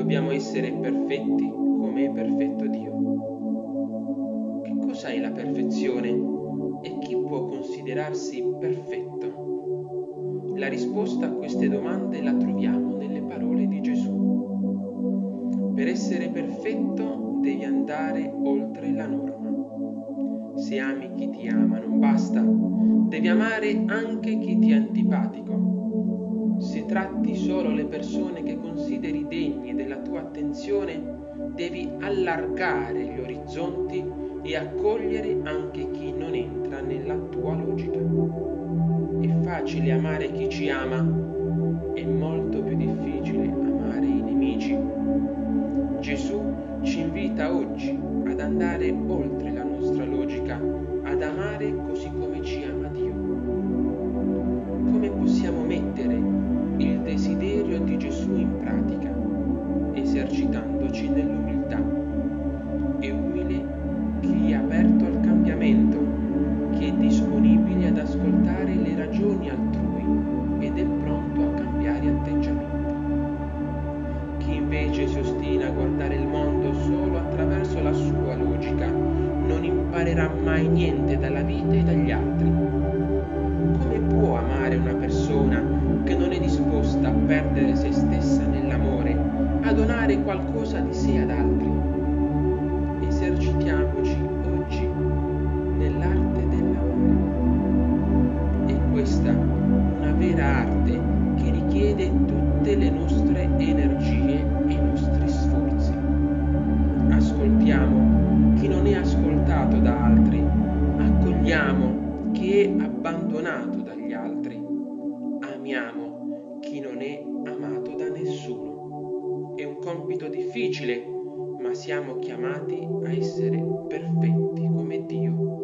dobbiamo essere perfetti come è perfetto Dio. Che cos'è la perfezione e chi può considerarsi perfetto? La risposta a queste domande la troviamo nelle parole di Gesù. Per essere perfetto devi andare oltre la norma. Se ami chi ti ama non basta, devi amare anche chi ti è antipatico. Se tratti solo le persone che consideri degni della tua attenzione, devi allargare gli orizzonti e accogliere anche chi non entra nella tua logica. È facile amare chi ci ama, è molto più difficile amare i nemici. Gesù ci invita oggi ad andare oltre la nostra logica, ad amare così come ci ama Dio. Come possiamo mettere il desiderio di Gesù in pratica? Esercitandoci nell'umiltà. È umile chi è aperto al cambiamento, chi è disponibile ad ascoltare le ragioni altrui ed è pronto a cambiare atteggiamento. Chi invece si ostina a guardare il mondo solo attraverso la sua logica non imparerà mai niente dalla vita e dagli altri. Come può amare una persona che non è disposta a perdere se stessa nell'amore, a donare qualcosa di sé ad altri? Esercitiamoci oggi nell'arte dell'amore. È questa una vera arte che richiede tutte le nostre energie e i nostri sforzi. Ascoltiamo chi non è ascoltato da altri, accogliamo chi è abbandonato dagli altri, amiamo chi non è amato da nessuno. È un compito difficile, ma siamo chiamati a essere perfetti come Dio.